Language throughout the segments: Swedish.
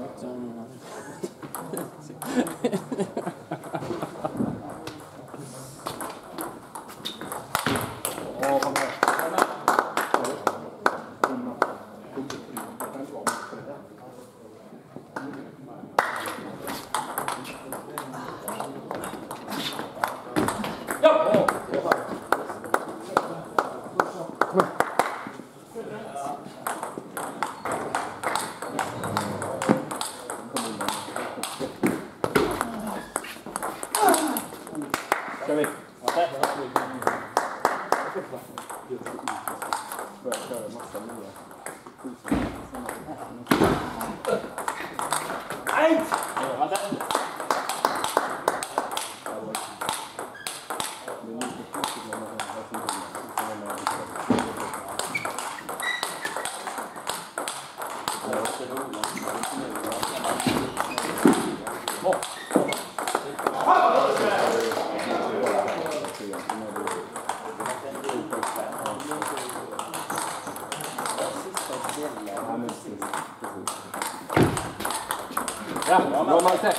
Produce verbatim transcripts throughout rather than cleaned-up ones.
Ja, bra Malte.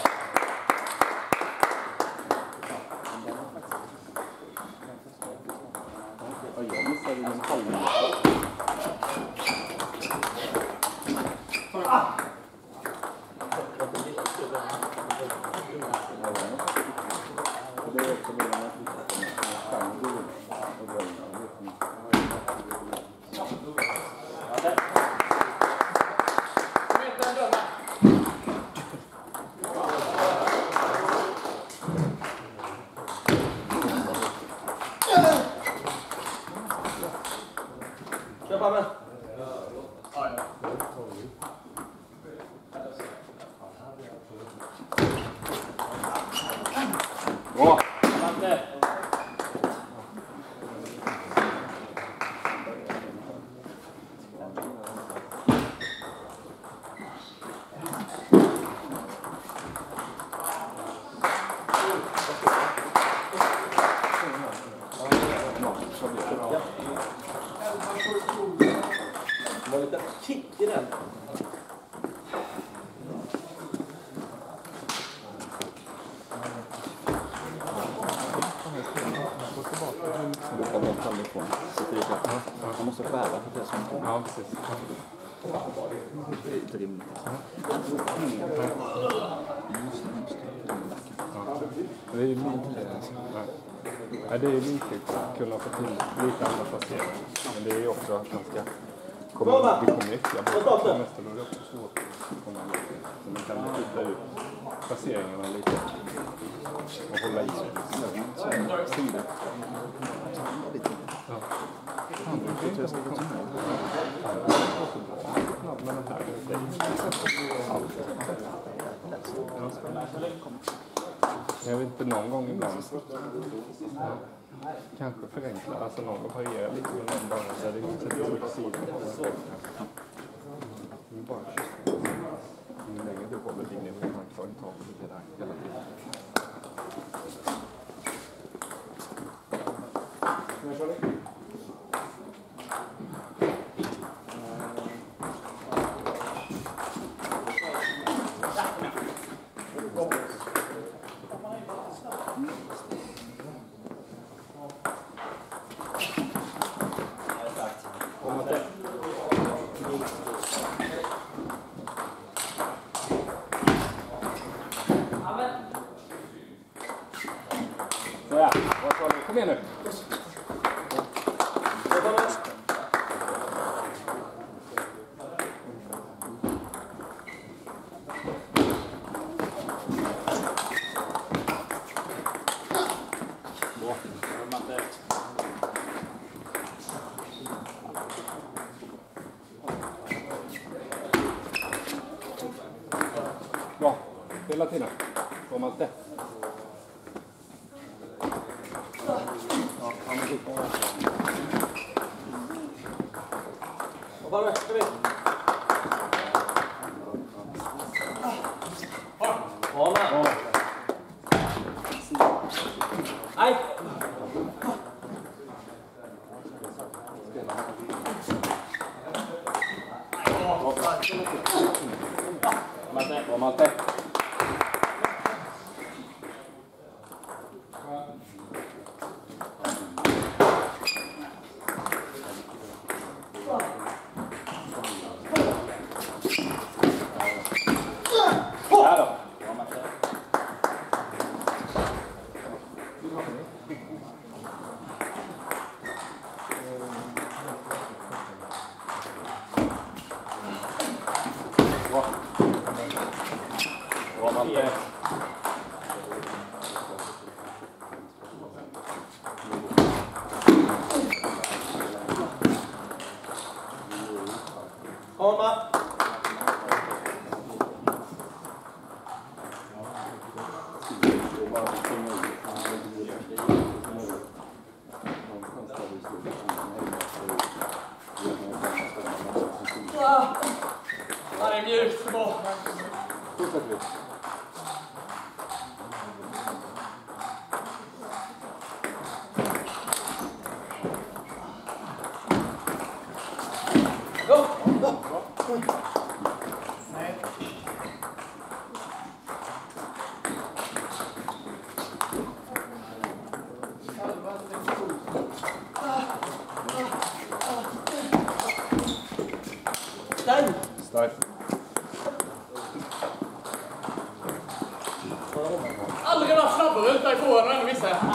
Jag missade min halv. Ah! Bra! Malte! Det var lite kick i den. Man måste skära för det som kommer. Ja, precis. Det är inte rimligt. Det är ju lite, ja, det är lite att kunna få till lite andra placeringar. Men det är ju också att man ska komma, det kommer ytterligare bort. Nästan är det också svårt att komma bort. Så man kan flytta ut placeringarna lite och hålla i sig. Sida. Ja. Han brukar inte ska komma. Men det här är det. Jag vet inte, någon gång ibland. Ja. Kanske förenkla, alltså någon gång variera lite med någon bara där det inte sätter upp sidan. Nu bara ju längre du håller din nivå, man tar inte av det där hela tiden. Nu kör vi. Ja, vad sa du? Kom igen nu. Bra, hela tiden. På Malte. Och bara med, kom in. Ja, men. Nej. Malte. Bra Malte. Han är mjukt bra. Gå! Nej. Den! Starkt. Aldrig varit snabbare ut därifrån och ändå missar jag.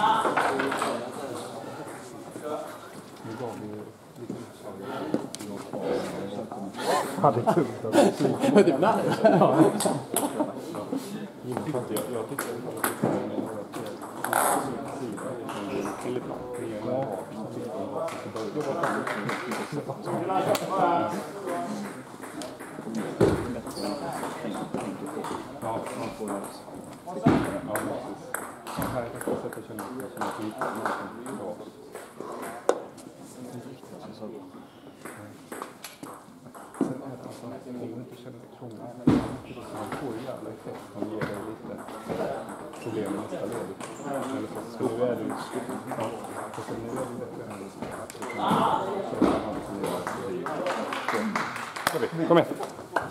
Nu gav vi lite utslag. Ja, det är kul. Det är nära. Jag tyckte jag var lite till ett Ja, man får det. Ja, precis. Här är faktiskt att jag känner att jag känner att lite bra. Sen är det alltså, om du inte känner dig krånglig, man får ju jävla effekt som ger dig lite problem i nästa led. Eller så, så nu är det ju stort. Ja, och sen nu är det bättre än det ska. Så kan man liksom göra det. Kom igen.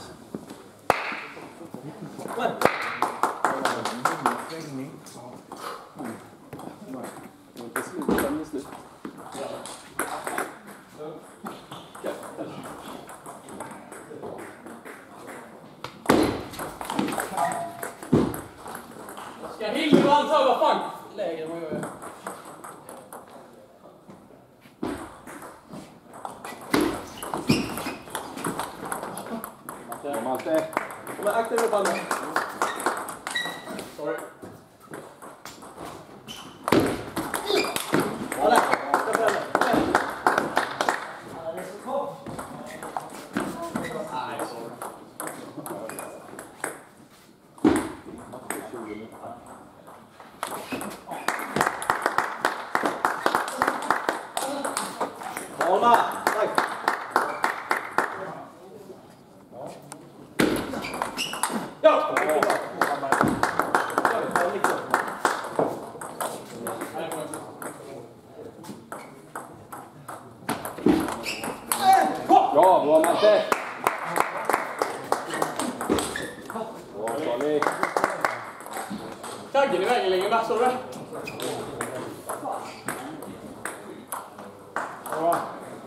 Ska Hilde och han ta vad fan? Lägre än vad jag gör. Bra Malte. Men akta dig med pannan. Sorry. Alla, ska på den. Nej, sorry. Palma, tack. Ja! Bra, bra Malte. Bra Charlie. Taggen i vägen längre där, såg du det? Bra.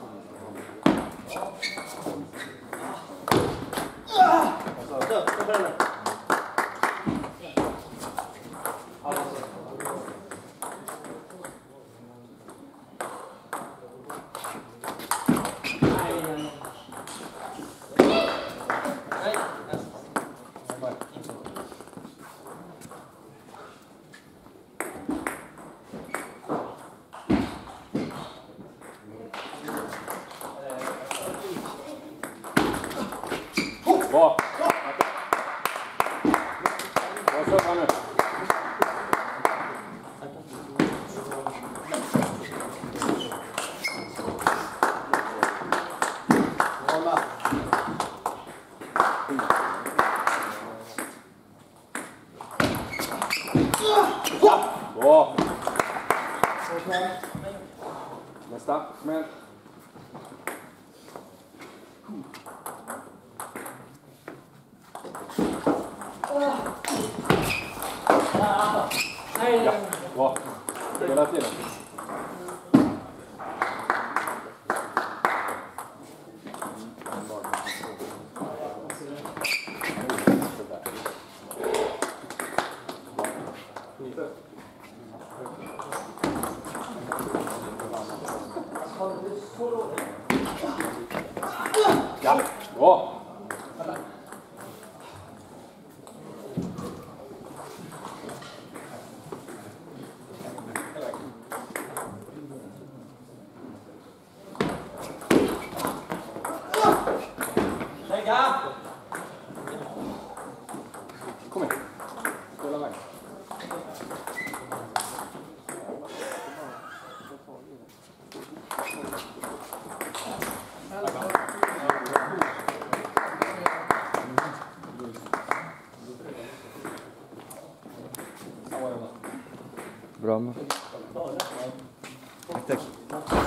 Bra. Bra kör nu. Bra. Nästa. Men. Ja, bra. Hela tiden. Ja, bra. Kom igen. Spela väg. Bra. Tack, tack.